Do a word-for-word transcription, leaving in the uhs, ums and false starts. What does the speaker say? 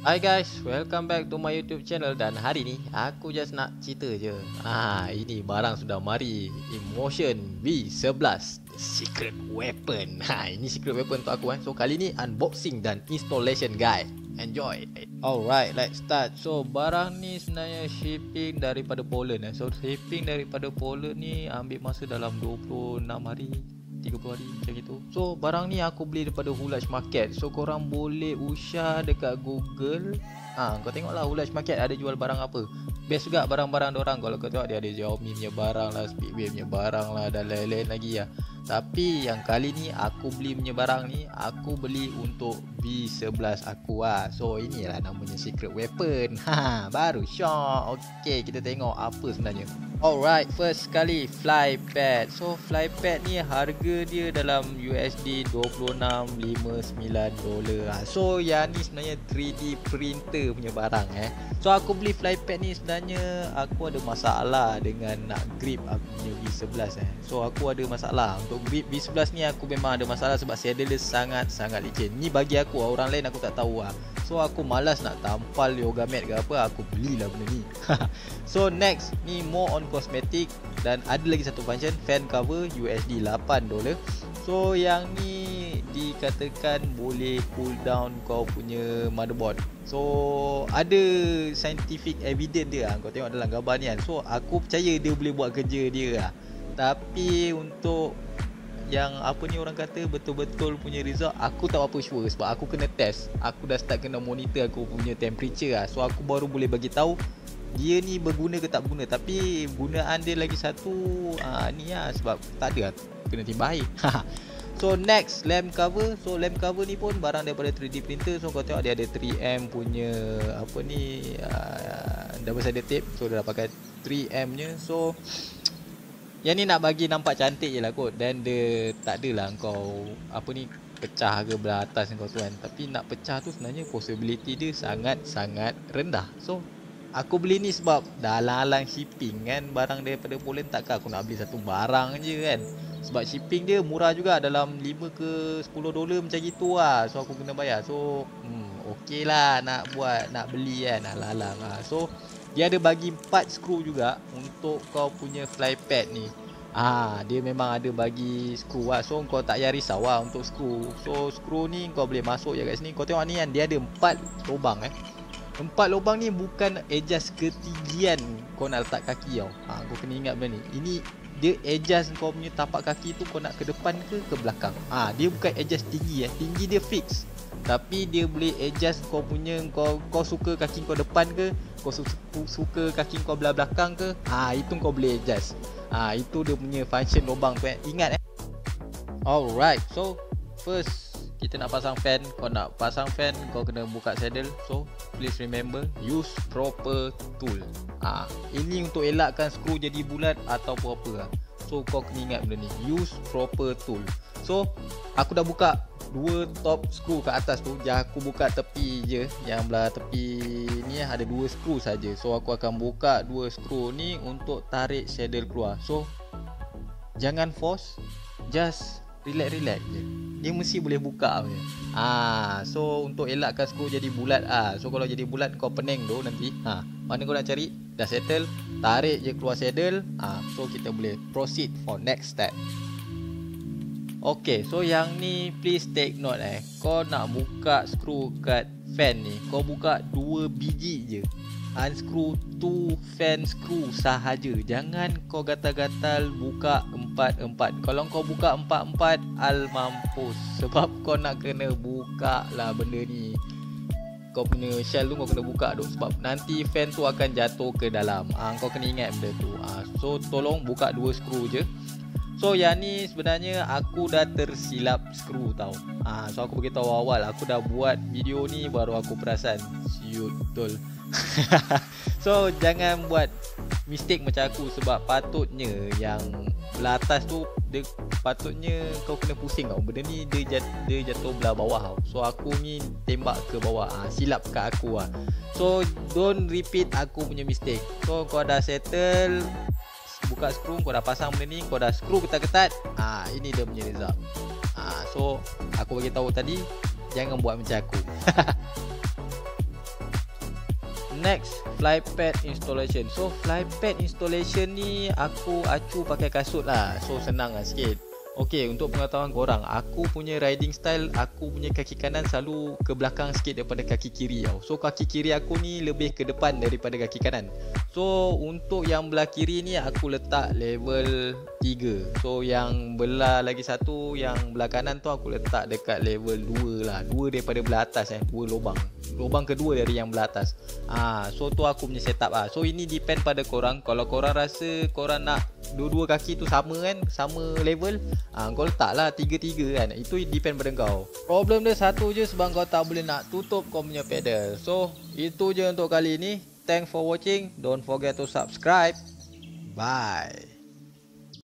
Hi guys, welcome back to my YouTube channel. Dan hari ni aku just nak cerita je. Ah, ini barang sudah mari. Emotion V eleven Secret Weapon. Ha, ini secret weapon untuk aku eh. So kali ni unboxing dan installation guide. Enjoy. Alright, let's start. So barang ni sebenarnya shipping daripada Poland eh. So shipping daripada Poland ni ambil masa dalam dua puluh enam hari, tiga puluh hari macam itu. So barang ni aku beli daripada Hulaj Market. So korang boleh usah dekat Google. Ah, ha, kau tengoklah Hulaj Market ada jual barang apa. Best juga barang-barang diorang. Kalau kau tengok dia ada Xiaomi punya barang lah, Speedway punya barang lah dan lain-lain lagi lah. Tapi yang kali ni aku beli punya barang ni, aku beli untuk V eleven aku lah. So inilah namanya secret weapon. Ha, baru syok. Okey, kita tengok apa sebenarnya. Alright, first sekali fly pad. So fly pad ni harga dia dalam U S D dua puluh enam lima sembilan dolar. So yang ni sebenarnya three D printer punya barang eh. So aku beli fly pad ni sebenarnya aku ada masalah dengan nak grip aku punya V eleven eh. So aku ada masalah untuk grip V eleven ni, aku memang ada masalah sebab saddle dia sangat-sangat licin. Ni bagi aku, orang lain aku tak tahu lah. So aku malas nak tampal yoga mat ke apa, aku belilah benda ni. So next ni more on cosmetic dan ada lagi satu function, fan cover U S D lapan dolar. So yang ni dikatakan boleh cool down kau punya motherboard. So ada scientific evidence dia lah. Kau tengok dalam gambar ni kan. So aku percaya dia boleh buat kerja dia lah. Tapi untuk yang apa ni orang kata betul-betul punya result, aku tak apa sure sebab aku kena test. Aku dah start kena monitor aku punya temperature lah. So aku baru boleh bagi tahu dia ni berguna ke tak berguna. Tapi gunaan dia lagi satu aa, ni lah, sebab tak ada lah, kena timbang air. So next lamp cover. So lamp cover ni pun barang daripada three D printer. So kau tengok dia ada three M punya apa ni aa, double sided tape. So dia dah pakai three M nya. So yang ni nak bagi nampak cantik je lah kot. Dan dia tak adalah kau apa ni pecah ke belah atas kau tu kan. Tapi nak pecah tu sebenarnya possibility dia sangat-sangat rendah. So aku beli ni sebab dah alang-alang shipping kan, barang daripada Poland, takkan aku nak beli satu barang je kan. Sebab shipping dia murah juga, dalam lima ke sepuluh dolar macam gitu lah. So aku kena bayar. So hmm, okey lah nak buat, nak beli kan, alang-alang lah. So dia ada bagi empat skru juga untuk kau punya fly pad ni. Ah, dia memang ada bagi skru lah. So kau tak payah risau lah untuk skru. So skru ni kau boleh masuk je kat sini. Kau tengok ni kan, dia ada empat lubang eh. Empat lubang ni bukan adjust ketinggian kau nak letak kaki tau. Ha, kau kena ingat benda ni. Ini dia adjust kau punya tapak kaki tu, kau nak ke depan ke ke belakang. Ah, ha, dia bukan adjust tinggi eh. Tinggi dia fix. Tapi dia boleh adjust kau punya, kau kau suka kaki kau depan ke, kau su suka kaki kau belah belakang ke. Ah, ha, itu kau boleh adjust. Ah, ha, itu dia punya function lubang tu eh. Ingat eh. Alright. So first kita nak pasang fan. Kau nak pasang fan, kau kena buka saddle. So please remember, use proper tool. Ah, ini untuk elakkan skru jadi bulat atau apa-apa lah. So kau kena ingat benda ni, use proper tool. So aku dah buka dua top skru kat atas tu. Jangan aku buka tepi je, yang belah tepi ni ada dua skru saja. So aku akan buka dua skru ni untuk tarik saddle keluar. So jangan force, just relax-relax je. Dia mesti boleh buka punya. Ah, so untuk elakkan skru jadi bulat ah. So kalau jadi bulat kau pening tu nanti. Ha, mana kau nak cari? Dah settle, tarik je keluar saddle. Ah, so kita boleh proceed for next step. Okay, so yang ni please take note eh. Kau nak buka skru kat fan ni, kau buka dua biji je. Unscrew two fan screw sahaja. Jangan kau gatal-gatal buka empat-empat. Kalau kau buka empat-empat, al mampus. Sebab kau nak kena buka lah benda ni. Kau punya shell tu kau kena buka tu. Sebab nanti fan tu akan jatuh ke dalam. ha, Kau kena ingat benda tu. ha, So tolong buka dua skru je. So yang ni sebenarnya aku dah tersilap skru tau. ha, So aku beritahu awal, aku dah buat video ni baru aku perasan. Siut betul. So jangan buat mistake macam aku. Sebab patutnya yang belah atas tu, dia patutnya kau kena pusing tau. Benda ni dia, jat, dia jatuh belah bawah tau. So aku ni tembak ke bawah. ha, Silap kat aku lah. So don't repeat aku punya mistake. So kau dah settle, buka skru, kau dah pasang benda ni, kau dah skru ketat-ketat. Ah, ha, ini dia punya result. Ah, ha, so aku bagi tahu tadi, jangan buat macam aku. next, fly pad installation. So fly pad installation ni aku acu pakai kasut lah. So senang lah sikit. Okey, untuk pengetahuan korang, aku punya riding style, aku punya kaki kanan selalu ke belakang sikit daripada kaki kiri tau. So kaki kiri aku ni lebih ke depan daripada kaki kanan. So untuk yang belah kiri ni aku letak level tiga. So yang belah lagi satu, yang belah kanan tu aku letak dekat level dua lah. Dua daripada belah atas eh, dua lubang. Lubang kedua dari yang belah atas. Ah, so tu aku punya setup ah. So ini depend pada korang. Kalau korang rasa korang nak dua-dua kaki tu sama kan, sama level, ah kau letak lah tiga-tiga kan. Itu depend pada kau. Problem dia satu je, sebab kau tak boleh nak tutup kau punya pedal. So itu je untuk kali ni. Thanks for watching. Don't forget to subscribe. Bye.